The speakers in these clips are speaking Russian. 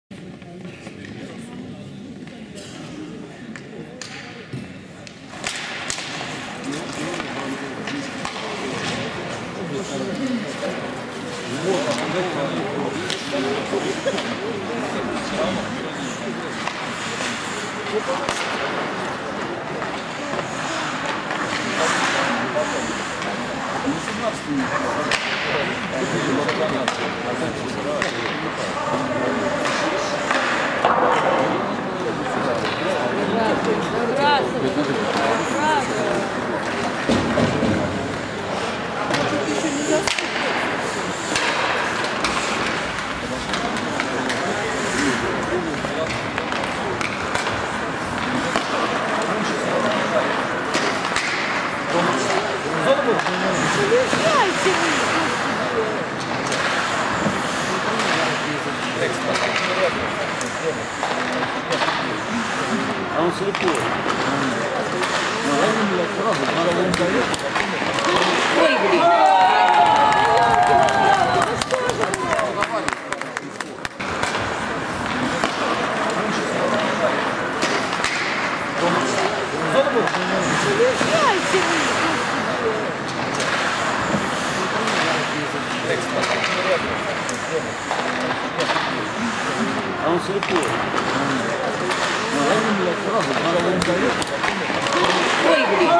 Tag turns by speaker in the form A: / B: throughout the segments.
A: А он слепой. Ой, блин. А он слепой. Ой, блин.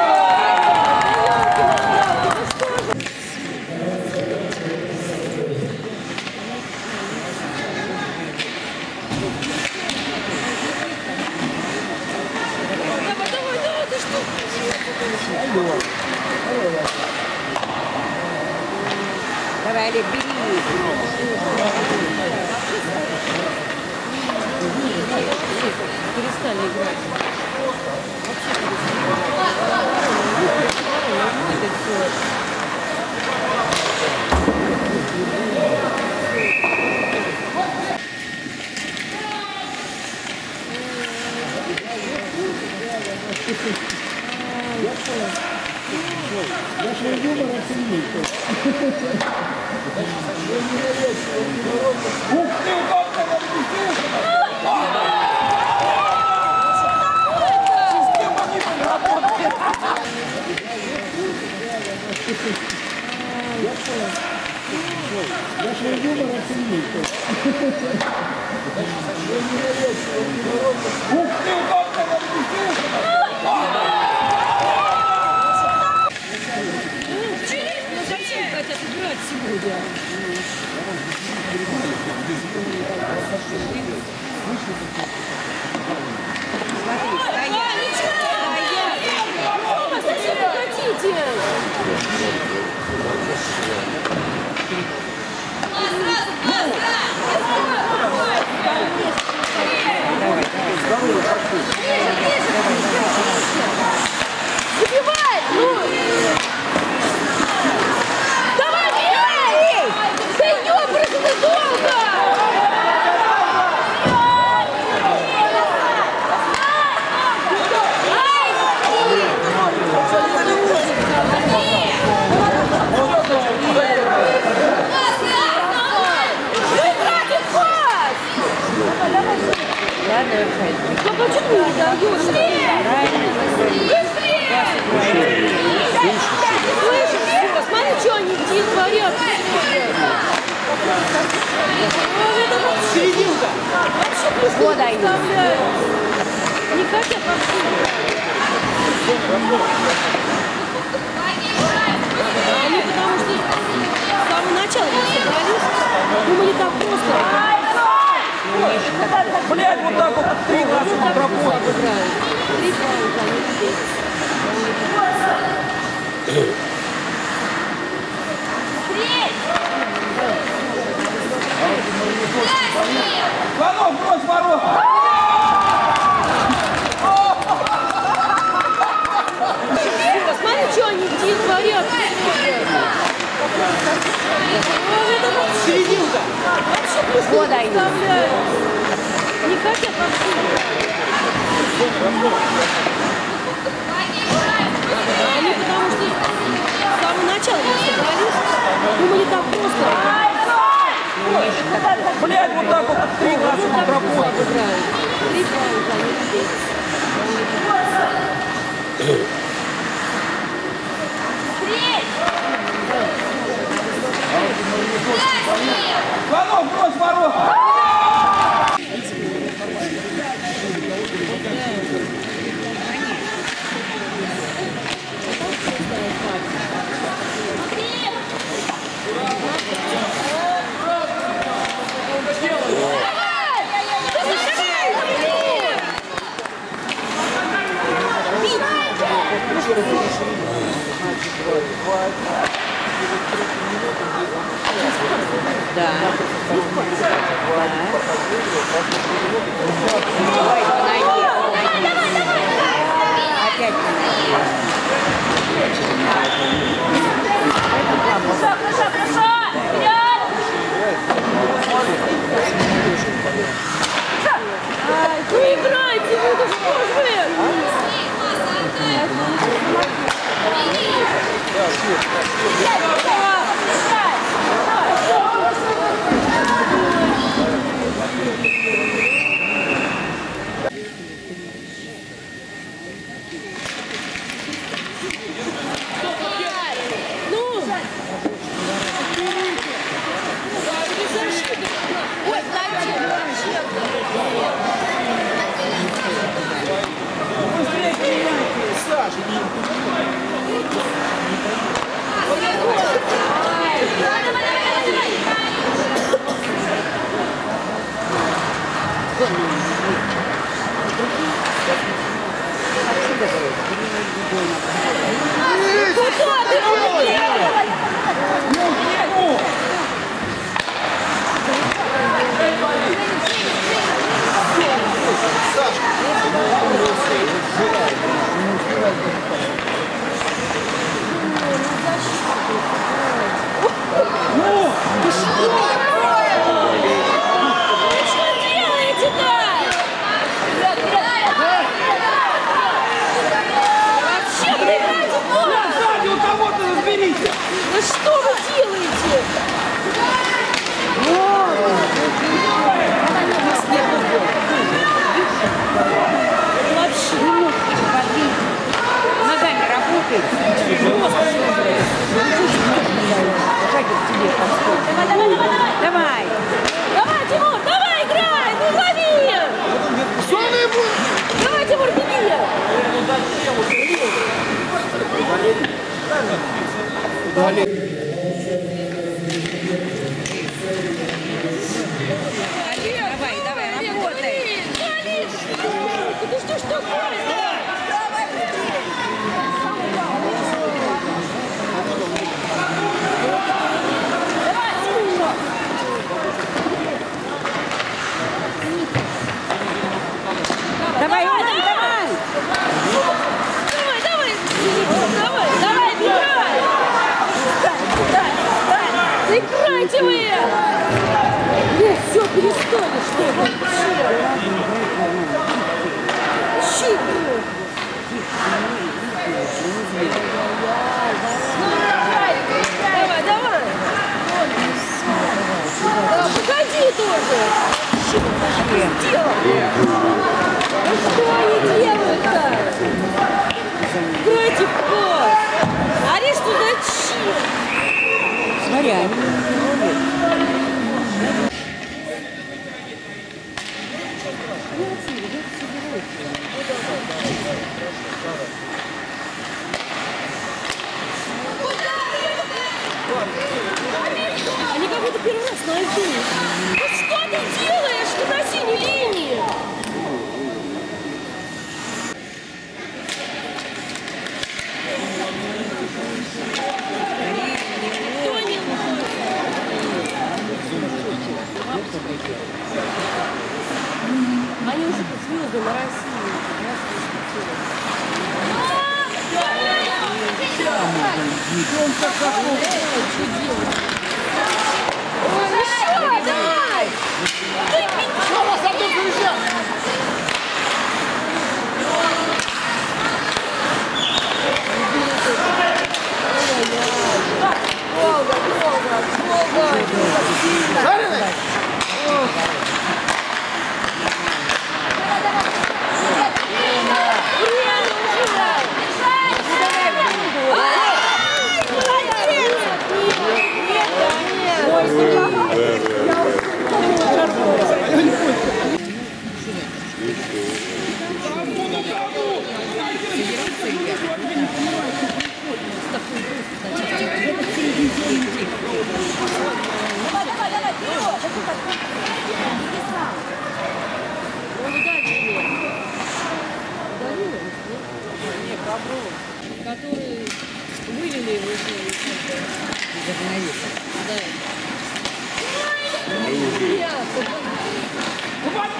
A: Давай, ты что? Давай, Олег, бери. Перестали играть. Вообще
B: Нашего юмора оценить. Ух ты, удобно, система не работает. Нашего юмора оценить. Ух ты, удобно,
A: хотят играть сегодня. Смотри, стоять! Стоять! Зачем вы хотите? Забивай! Ну! Ну почему не даешь? Слышишь, сука, смотри, что они здесь творят.
B: серединка.
A: Вообще просто не представляю. Не хотят вообще. Они потому что с самого начала не собрались, думали так просто.
B: Блядь, вот так вот 3 раза не работает.
A: 3 фаула,
B: Звонок, брось ворот!
A: Смотри, что они здесь творят.
B: Серединка.
A: Вообще просто не представляю. Не хотят вообще. Они потому что с самого начала не собрались, думали так просто.
B: Блядь, вот так вот 3 раза отработать.
A: 3 паузы, они здесь.
B: Звонок, брось ворота!
C: Да. Давай, по ноге, по ноге. Опять по ноге.
A: Хорошо! Вперед! Ай, вы играете, вы, да что ж вы? Что вы делаете? Вообще.
C: Ногами работает. Шагик тебе подскочит. Давай.
A: Давай, Тимур, давай, играй! Ну лови! Давай, Тимур, беги!
C: Давай, работай.
A: Ну что ж такое?
C: Давай, Иван, давай.
A: Давай, бегай! Играйте вы! Нет, все, перестали, что ли? Ищи! Давай! Да, погоди тоже! Что они делают-то? Играйте в пас! Ариш, что зачем?
C: Смотри, они
A: Они как будто первый раз на альту. Ну что ты делаешь на синей линии? Кто не может? Они уже под звезды на России. Давай!
B: Что вас одну друзья?
A: Долго.
B: Жареный?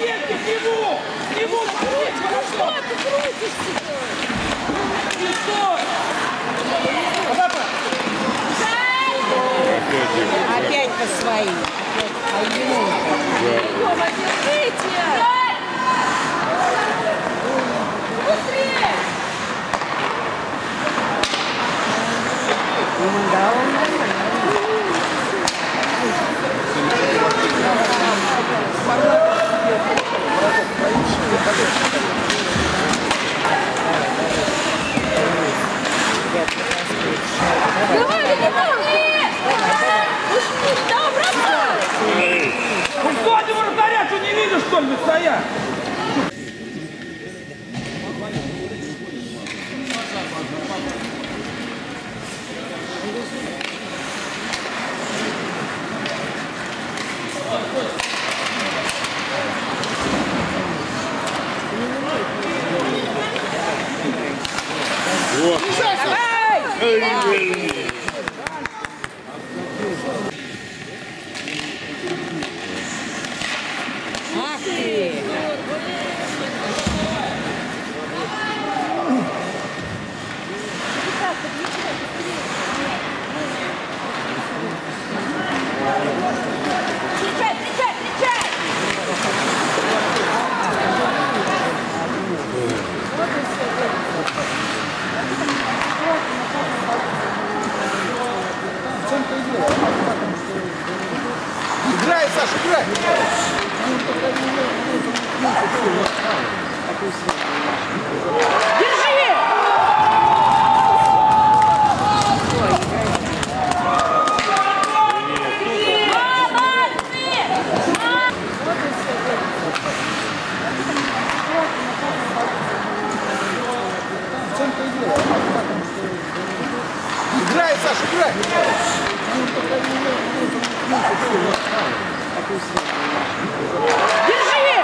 B: Детки, к нему! К нему!
A: Что ты крутишься-то?
B: Не стой! Азапа!
C: Опять по своим.
A: Лёва, держите! Быстрее!
C: Да, он нормально.
A: Давай, да, бросай!
B: Ну что ты вратаря, что не видишь, что ли, стоять?
C: Ах ты!
A: Встречай, встречай, встречай!
B: Играй, Саша, играй!
A: Держи!
B: Играй, Саша, играй!
A: Держи!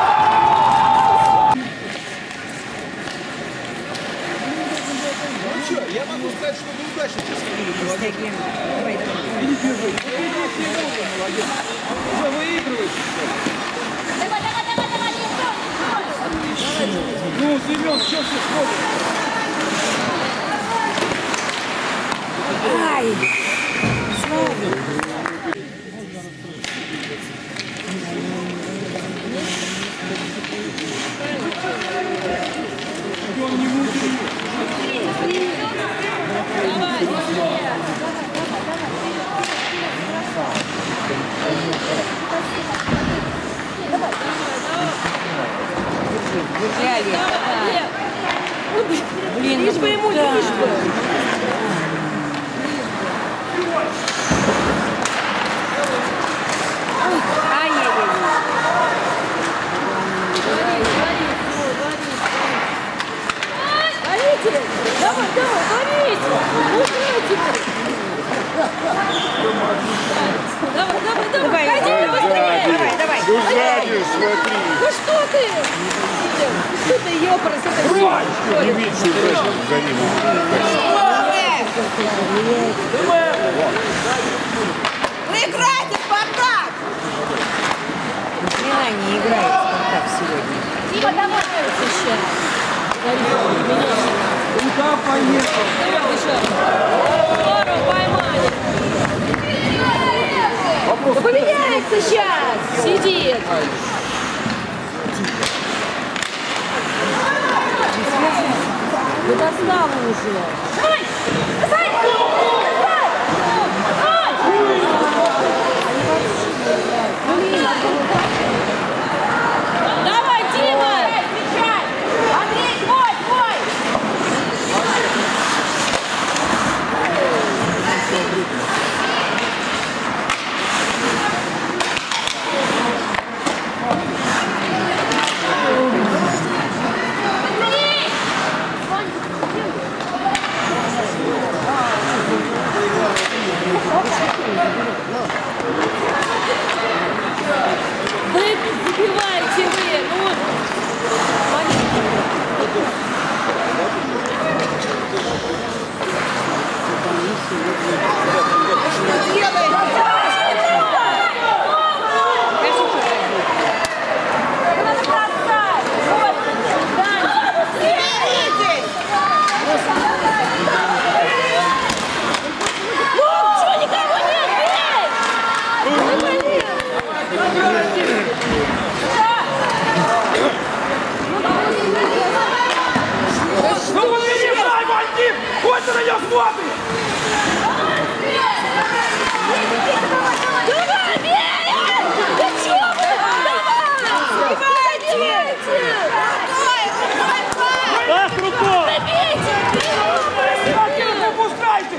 B: Ну что, я могу сказать, что вы удачно сейчас
C: Стягиваем. Давай, давай.
B: не держи. Молодец. Уже выигрываете.
A: Давай, давай, давай, давай, не стой, не стой!
B: Ну, Семен, что все смотрят?
C: Ай! Слава!
B: Он не мудрый.
C: Держи, Олег. Блин,
A: Лишь бы ему, лишь бы. Борите! Давай, давай, борите! Уходите! Давай, давай, давай! Ходите быстрее!
C: Давай.
D: Ну сзади смотри.
A: Ну что ты? Что ты, ёпрст, это
D: Не видишь, что за ним.
C: Вы играете, Спартак! Смела не играет Спартак сегодня.
A: Дима, давай! Сейчас.
B: Куда поехал?
A: Здорово, поймали! Поменяется сейчас! Сидит! Ну достал уже! Давай! Бросай! Бросай! Давай, Дима! Встречай! Андрей, твой, твой!
B: ты?
A: Давай, бей! Да чё вы? Давай! Забейте!
E: Ах, рукой!
A: Забейте!
B: Не пропускайте!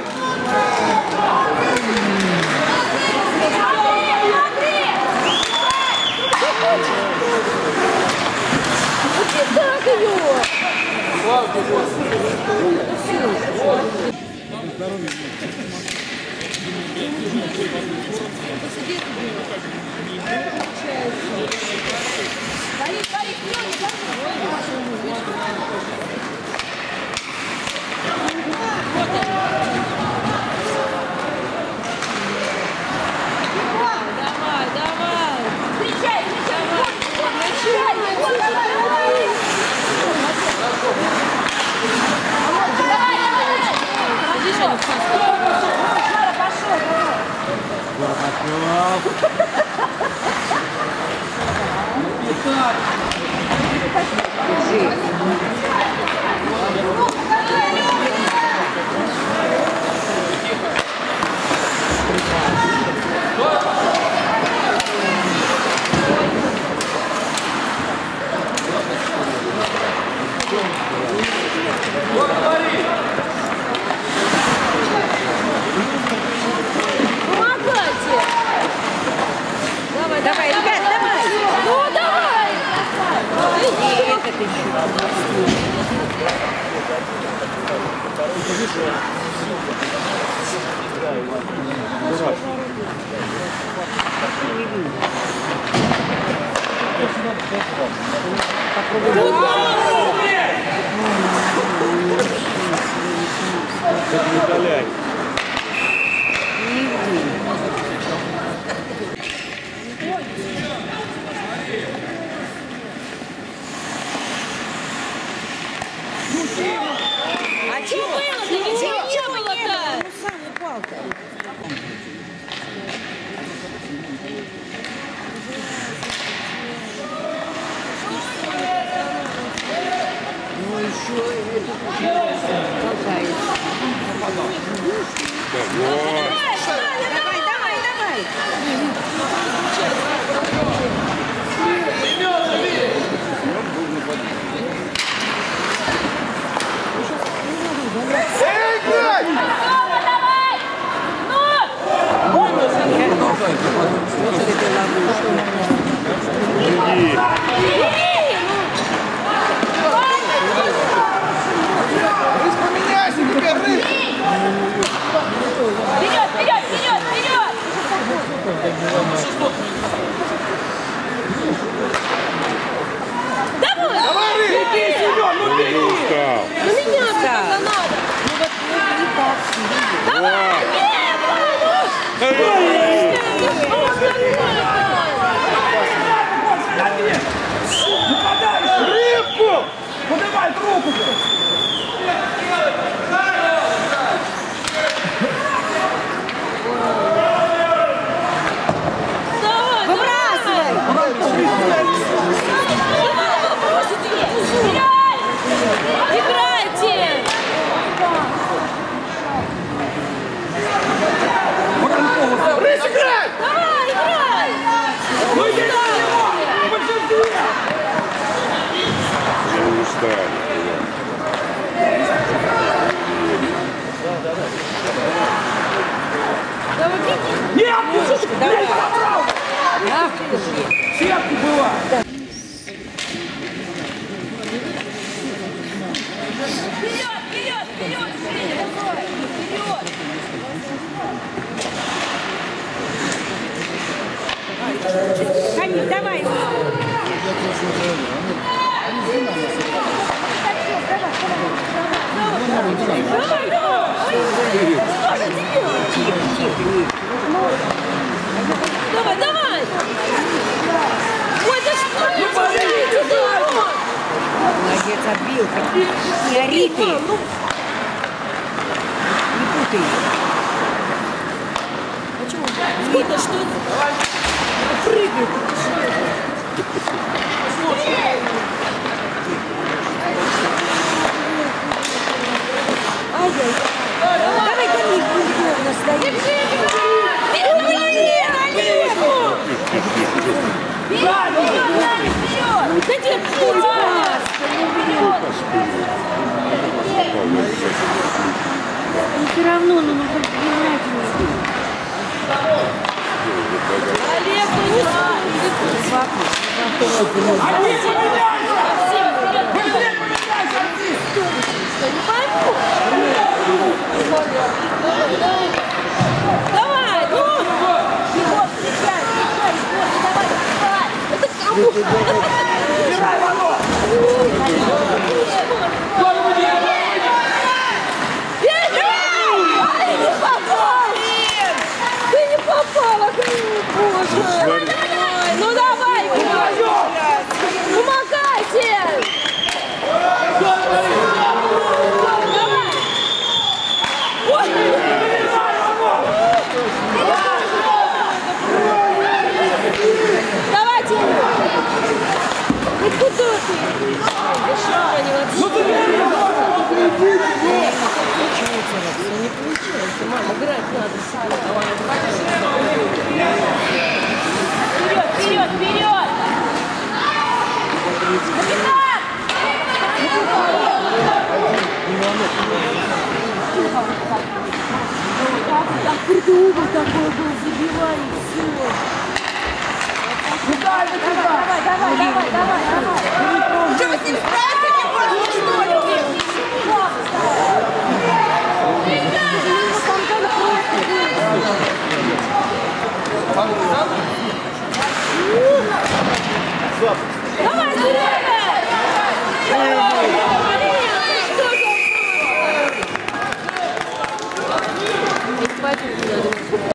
A: Так ее! Давай, давай! Встречай,
C: Давай, ребят, давай!
A: Ну давай!
C: Это ты
D: Не удаляй.
A: А что было-то? Ничего не было-то!
C: сам упал-то. Ну еще толкается. Давай, давай, давай! Вот это ловушка.
B: Рысь, поменяйся теперь, Рысь!
A: Вперед, вперед, вперед, вперед! Давай!
B: Давай, Рысь! Беги, Семен, ну
D: Уже
B: беги!
D: устал.
A: Ну меня как-то надо!
C: Ну вот не так.
A: Давай! Нет,
B: Нападай! Рыбку! Подавай руку!
C: Выбрасывай!
A: Играйте!
B: Рысь, играй!
A: Давай, играй!
B: Ну иди его! Большинстве!
D: Уже устал.
A: Давай, беги!
B: Нет!
C: Давай.
B: Направо!
C: Ах ты ж!
B: Сетки была!
A: Вперед, вперед, вперед! Женя, давай! Вперед!
C: Камиль, давай!
A: Давай, давай! Ой, что же тебе?
C: Тихо, тихо.
A: Давай, давай! Ой, да что это? Давай!
C: Молодец, отбил. Не ори ты. Не путай.
A: Почему? Видно, что это? Прыгает. Ай-яй.
B: Один, поменяйся! Быстрее поменяйся, один!
A: Что, не пойму? Давай, ну! Это кому?
B: Убирай ворот! Кто выйди?
A: Ты не попал! Ты не попала, боже! Ой, ну давай, помогайте! Давай! Ой! Давайте! Ну куда ты? Да что они вообще? Не получается, мама, играть надо себе. Вперед, вперед, вперед! Капитан! Так придумал такой был, забивай, все.
B: Давай!
A: Давай. Что вы с ним справитесь? Давай, Серега! Что за...